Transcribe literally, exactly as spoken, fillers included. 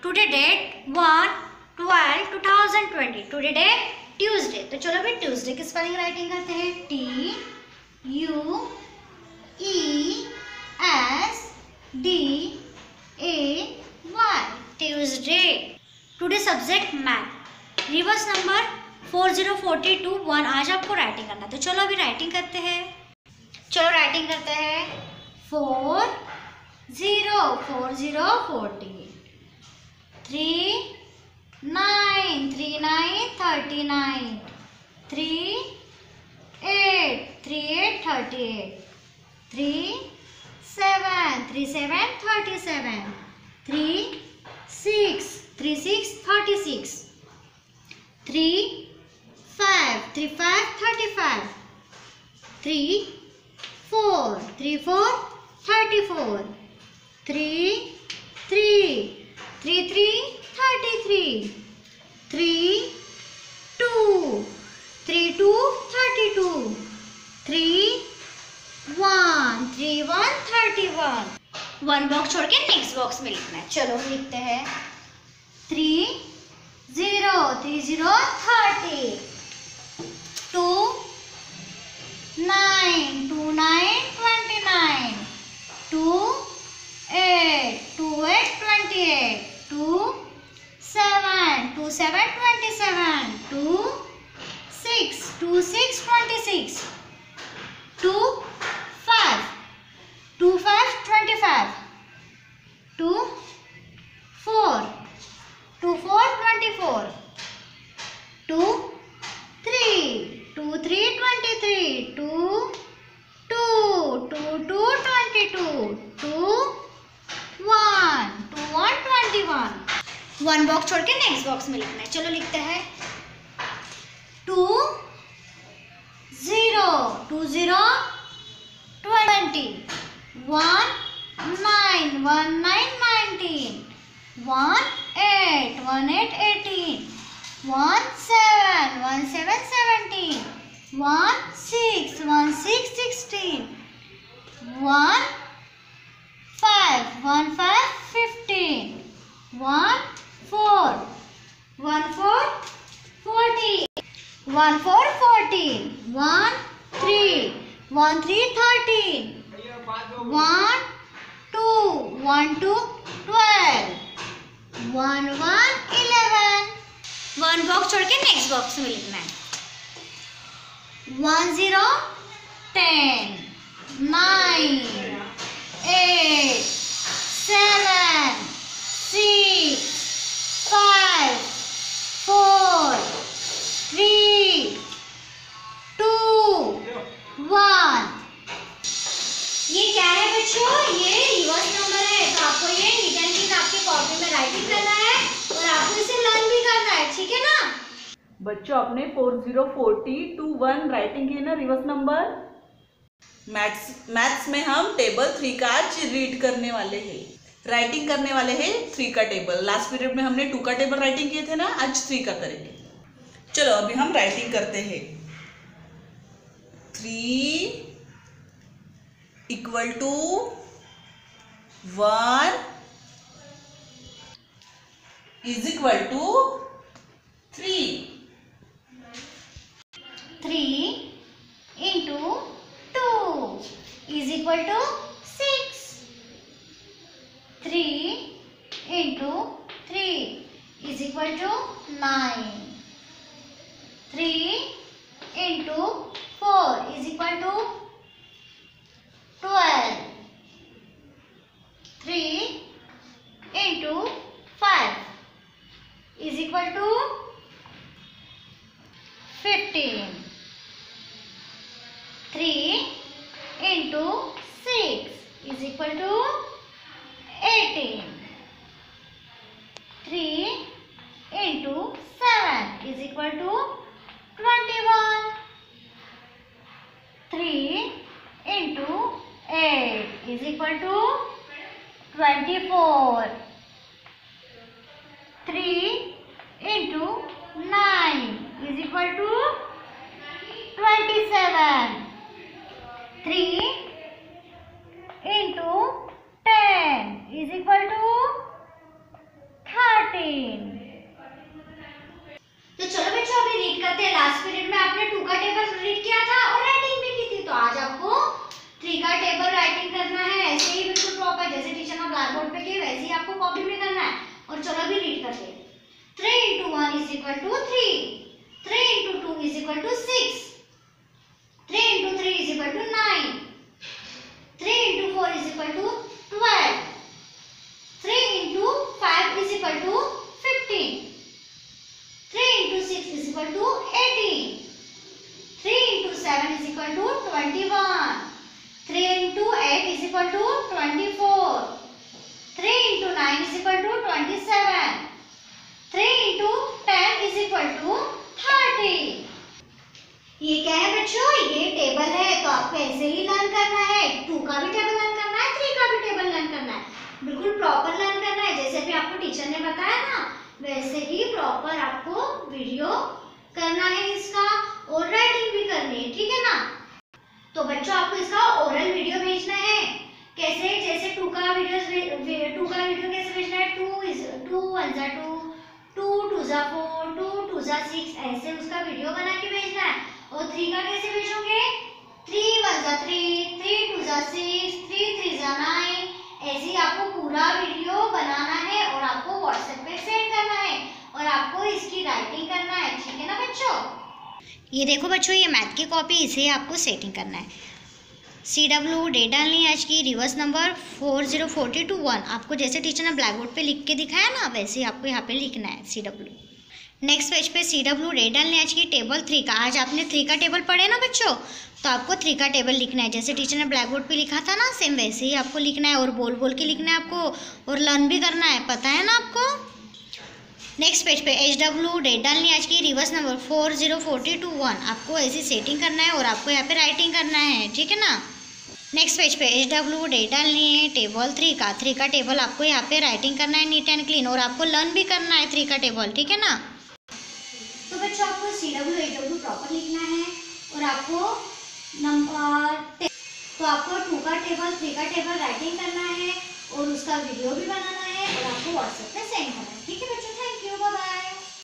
Today date one twelve two thousand twenty. Today date Tuesday. तो चलो भाई Tuesday की स्पेलिंग राइटिंग करते हैं। T U E S D A Y Tuesday. Today subject math. Reverse number four zero forty two one आज आपको writing करना। तो चलो अभी राइटिंग करते हैं। चलो राइटिंग करते हैं। Four zero four zero forty, three nine three nine thirty nine, three eight three eight thirty eight, three seven three seven thirty seven, three six three six thirty six, three five three five thirty five, three four three four thirty four, three three three three thirty three, three two three two thirty two, three one three one thirty one. One box छोड़ के next box में लिखना है। चलो लिखते हैं। Three zero three zero thirty, two nine two nine twenty nine, two eight two eight twenty eight, two seven two seven twenty seven, two six two six twenty six, two five two five twenty five, two four two four twenty four, two three two three twenty three, two two two two twenty two, two one two one twenty one. One box छोड़ के next box में लिखना है। चलो लिखते हैं। Two zero two zero twenty, one nine one nine nineteen, one eight one eight eighteen, one seven one seven seventeen, one six one six sixteen, one five one five fifteen, one four one four fourteen, one four fourteen, one three one three thirteen, one two one two twelve, one one eleven. One box छोड़ के next box में लिखना है। One zero ten, nine eight seven six five four three two one. ये क्या है बच्चों? ये रिवर्स नंबर है। तो आपको ये नीट एंड क्लीन आपकी कॉपी में राइटिंग करना है और आपको इसे लर्न भी करना है, ठीक है ना बच्चों? आपने four zero forty two one writing की ना रिवर्स नंबर। मैथ्स मैथ्स में हम टेबल थ्री का आज रीड करने वाले हैं, राइटिंग करने वाले हैं थ्री का टेबल। लास्ट पीरियड में हमने टू का टेबल राइटिंग किए थे ना, आज थ्री का करेंगे। चलो अभी हम राइटिंग करते हैं। Three equal to one is equal to three, three into two is equal to six, three into three is equal to nine, three into four is equal to twelve, three into five is equal to fifteen, three into six is equal to eighteen, three into seven is equal to twenty one, three into eight is equal to twenty four, three into nine is equal to twenty seven, three into ten is equal to thirty. Thirteen. तो चलो बच्चों अभी read करते हैं। Last period में आपने to का table read किया था और राइटिंग भी की थी, तो आज आपको थ्री का टेबल राइटिंग करना है, ऐसे ही बिल्कुल प्रॉपर जैसे टीचर ने ब्लैक बोर्ड पे किए वैसे ही आपको कॉपी में करना है। और चलो अभी रीड करते हैं। Three into one is equal to three, three into two is equal to six, three into three is equal to nine, three into four is equal to twelve, three into five is equal to fifteen, three into six is equal to eighteen, three into seven is equal to twenty one, three into eight is equal to twenty four, three into nine is equal to twenty seven, three into ten is equal to thirty. ये क्या है बच्चों? ये table है, तो आपको ऐसे ही learn करना है। टू का भी टेबल लर्न करना है, थ्री का भी टेबल लर्न करना है, बिल्कुल प्रॉपर लर्न करना है। जैसे भी आपको टीचर ने बताया ना वैसे ही प्रॉपर आपको वीडियो करना है इसका, और राइटिंग भी करनी है, ठीक है ना। तो बच्चों आपको इसका ओरल वीडियो भेजना है। कैसे? जैसे टू का वीडियो टू का वीडियो कैसे भेजना है? टू इज टू वन जा टू, टू टू जा फोर, टू टू जा सिक्स, ऐसे उसका वीडियो बना के भेजना है। और थ्री का कैसे भेजोगे? थ्री वन जा थ्री, थ्री टू जा सिक्स, थ्री थ्री जा नाइन, ऐसे ही आपको पूरा वीडियो बनाना है और आपको व्हाट्सएप पे सेंड करना है और आपको इसकी राइटिंग करना है, ठीक है ना बच्चों। ये देखो बच्चों, ये मैथ की कॉपी, इसे आपको सेटिंग करना है। सी डब्ल्यू डेट डालनी है आज की, reverse number four zero forty two one. आपको जैसे टीचर ने ब्लैक बोर्ड पे लिख के दिखाया ना वैसे ही आपको यहाँ पे लिखना है सी डब्ल्यू। नेक्स्ट पेज पे सी डब्ल्यू डेट डालनी है आज की, टेबल थ्री का। आज आपने थ्री का टेबल पढ़े ना बच्चों, तो आपको थ्री का टेबल लिखना है। जैसे टीचर ने ब्लैक बोर्ड पे लिखा था ना सेम वैसे ही आपको लिखना है, और बोल बोल के लिखना है आपको, और लर्न भी करना है, पता है ना आपको। नेक्स्ट पेज पे एच डब्ल्यू डेट डालनी है आज की, reverse number four zero forty two one. आपको ऐसी सेटिंग करना है और आपको यहाँ पे राइटिंग करना है, ठीक है ना। नेक्स्ट पेज पे एच डब्ल्यू डेट डालनी है टेबल थ्री का। थ्री का टेबल आपको यहाँ पे राइटिंग करना है नीट एंड क्लीन, और आपको लर्न भी करना है थ्री का टेबल, ठीक है ना। तो बच्चों आपको C W H W proper लिखना है, और आपको नंबर तो आपको टू का टेबल थ्री का टेबल राइटिंग करना है और उसका वीडियो भी बनाना है और आपको व्हाट्सएप पे सेंड करना है, ठीक है बच्चों।